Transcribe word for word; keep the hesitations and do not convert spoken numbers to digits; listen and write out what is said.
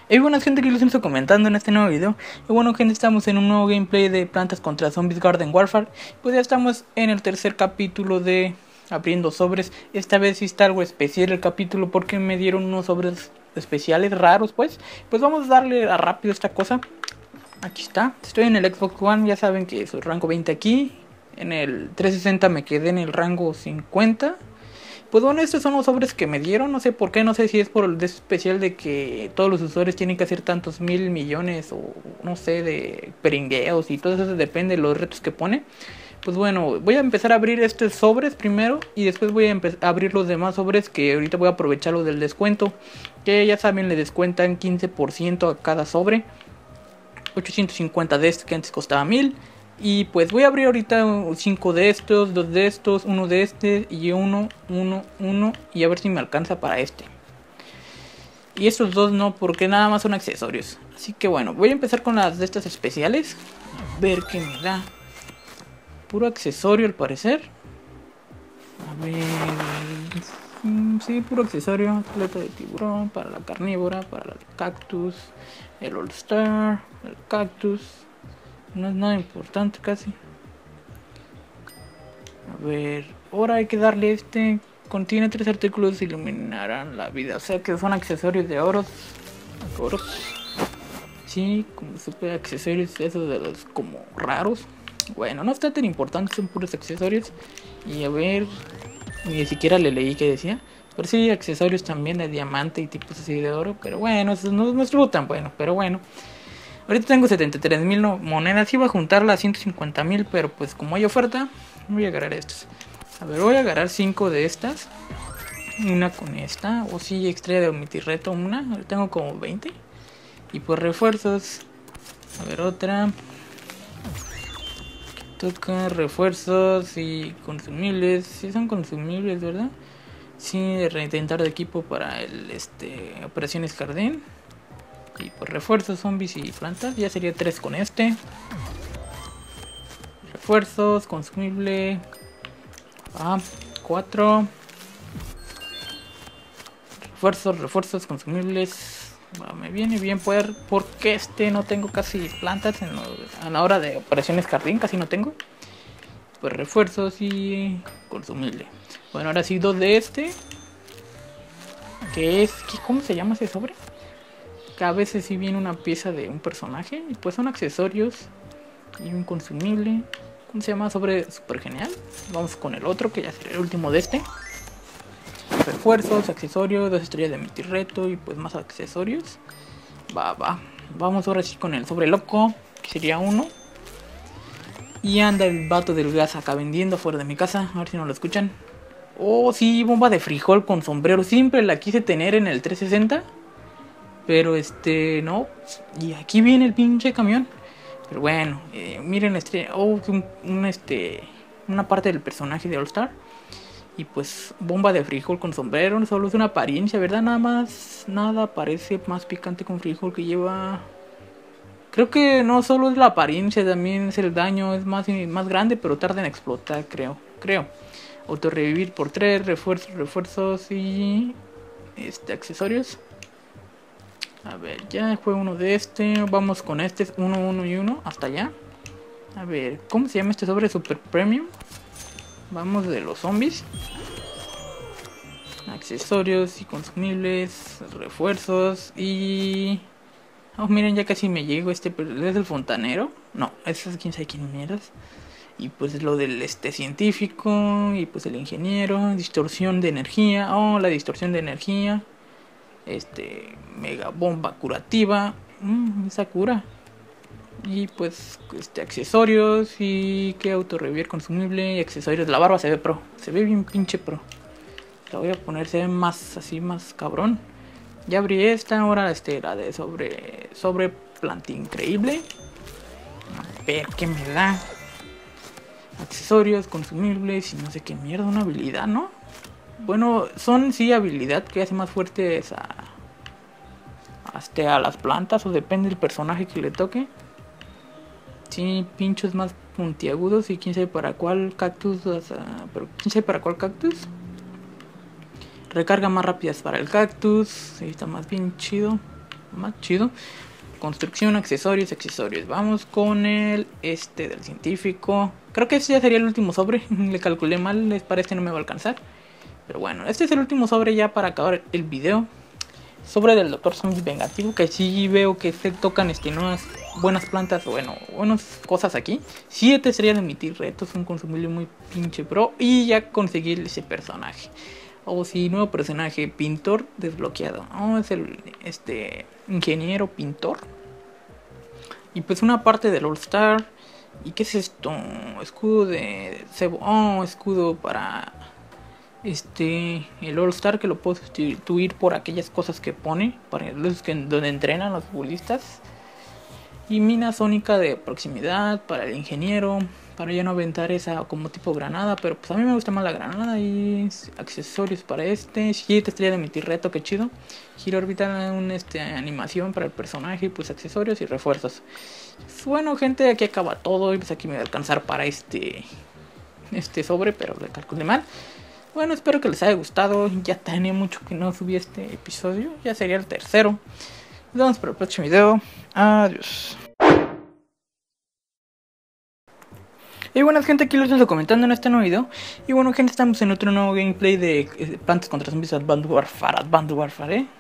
Hey, buena gente que les estoy comentando en este nuevo video. Y bueno, gente, estamos en un nuevo gameplay de Plantas contra Zombies Garden Warfare. Pues ya estamos en el tercer capítulo de abriendo sobres. Esta vez sí está algo especial el capítulo porque me dieron unos sobres especiales raros, pues. Pues vamos a darle a rápido esta cosa. Aquí está. Estoy en el Xbox One, ya saben que soy rango veinte aquí. En el trescientos sesenta me quedé en el rango cincuenta. Pues bueno, estos son los sobres que me dieron, no sé por qué, no sé si es por el de especial de que todos los usuarios tienen que hacer tantos mil millones o no sé, de peringueos y todo eso, depende de los retos que pone. Pues bueno, voy a empezar a abrir estos sobres primero y después voy a, a abrir los demás sobres que ahorita voy a aprovechar los del descuento. Que ya saben, le descuentan quince por ciento a cada sobre. ochocientos cincuenta de este que antes costaba mil. Y pues voy a abrir ahorita cinco de estos, dos de estos, uno de este y uno, uno, uno. Y a ver si me alcanza para este. Y estos dos no, porque nada más son accesorios. Así que bueno, voy a empezar con las de estas especiales. A ver qué me da. Puro accesorio al parecer. A ver... Sí, puro accesorio. Plata de tiburón, para la carnívora, para el cactus, el All Star, el cactus. No es nada importante casi. A ver, ahora hay que darle este. Contiene tres artículos que iluminarán la vida. O sea que son accesorios de oros. Oros. Sí, como supe, accesorios esos de los como raros. Bueno, no está tan importante, son puros accesorios. Y a ver, ni siquiera le leí que decía. Pero sí, accesorios también de diamante y tipos así de oro. Pero bueno, eso no, no estuvo tan bueno, pero bueno. Ahorita tengo setenta y tres mil monedas. Iba a juntarla a ciento cincuenta mil, pero pues como hay oferta, voy a agarrar estos. A ver, voy a agarrar cinco de estas. Una con esta. O sí, estrella de omitirreto una. Ahora tengo como veinte. Y pues refuerzos. A ver, otra. Toca refuerzos y consumibles. Sí son consumibles, ¿verdad? Sí, reintentar de equipo para el este operaciones jardín. Y pues refuerzos, zombies y plantas. Ya sería tres con este. Refuerzos, consumible. Ah, cuatro. Refuerzos, refuerzos, consumibles. Ah, me viene bien poder. Porque este no tengo casi plantas en lo, a la hora de operaciones jardín. Casi no tengo. Pues refuerzos y consumible. Bueno, ahora sí, dos de este. Que es. ¿qué, ¿Cómo se llama ese sobre? Que a veces sí viene una pieza de un personaje. Y pues son accesorios. Y un consumible. ¿Cómo se llama? Sobre super genial. Vamos con el otro, que ya será el último de este. Refuerzos, accesorios, dos estrellas de mitirreto y pues más accesorios. Va, va. Vamos ahora sí con el sobre loco, que sería uno. Y anda el vato del gas acá vendiendo fuera de mi casa. A ver si no lo escuchan. Oh, sí, bomba de frijol con sombrero. Siempre la quise tener en el trescientos sesenta. Pero este, no. Y aquí viene el pinche camión. Pero bueno, eh, miren la estrella. Oh, un, un, este, una parte del personaje de All Star. Y pues bomba de frijol con sombrero. Solo es una apariencia, ¿verdad? Nada más, nada parece más picante con frijol que lleva. Creo que no solo es la apariencia, también es el daño. Es más, más grande, pero tarda en explotar, creo. Creo. Autorrevivir por tres, refuerzos, refuerzos y este accesorios. A ver, ya fue uno de este. Vamos con este, uno, uno y uno, hasta allá. A ver, ¿cómo se llama este sobre super premium? Vamos de los zombies. Accesorios y consumibles, refuerzos y... oh, miren, ya casi me llego. Este es el fontanero. No, ese es quién sabe quién mierdas. Y pues lo del este científico. Y pues el ingeniero. Distorsión de energía. Oh, la distorsión de energía. Este, mega bomba curativa. Mmm, esa cura. Y pues, este, accesorios. Y que autorrevivir consumible. Y accesorios. La barba se ve pro. Se ve bien pinche pro. La voy a poner, se ve más así, más cabrón. Ya abrí esta. Ahora este, la de sobre, sobre planta increíble. A ver qué me da. Accesorios, consumibles y no sé qué mierda. Una habilidad, ¿no? Bueno, son sí habilidad que hace más fuertes a, hasta a las plantas, o depende del personaje que le toque. Sí, pinchos más puntiagudos y quién sabe para cuál cactus, o sea, pero quién sabe para cuál cactus. Recarga más rápidas para el cactus, ahí está más bien chido. más chido. Construcción, accesorios, accesorios. Vamos con el este del científico. Creo que este ya sería el último sobre. Le calculé mal, les parece no me va a alcanzar. Pero bueno, este es el último sobre ya para acabar el video. Sobre del Doctor Zombie Vengativo, que sí veo que se tocan este, nuevas buenas plantas, bueno, buenas cosas aquí. siete sería de emitir retos, un consumible muy pinche pro. Y ya conseguir ese personaje. O oh, sí, nuevo personaje, pintor desbloqueado. Oh, es el este ingeniero pintor. Y pues una parte del All Star. ¿Y qué es esto? Escudo de cebo. Oh, escudo para este el All Star, que lo puedo sustituir por aquellas cosas que pone para los que donde entrenan los futbolistas. Y mina sónica de proximidad para el ingeniero, para ya no aventar esa como tipo granada, pero pues a mí me gusta más la granada. Y accesorios para este, siete estrellas de emitir reto, que chido. Giro orbital, un este animación para el personaje, pues accesorios y refuerzos. Bueno, gente, aquí acaba todo. Y pues aquí me va a alcanzar para este este sobre, pero le calculé mal. Bueno, espero que les haya gustado. Ya tenía mucho que no subí este episodio, ya sería el tercero. Nos vemos para el próximo video. Adiós. Y bueno, gente, aquí lo estoy comentando en este nuevo video. Y bueno, gente, estamos en otro nuevo gameplay de Plantas contra Zombies Advanced Warfare, Advanced Warfare, ¿eh?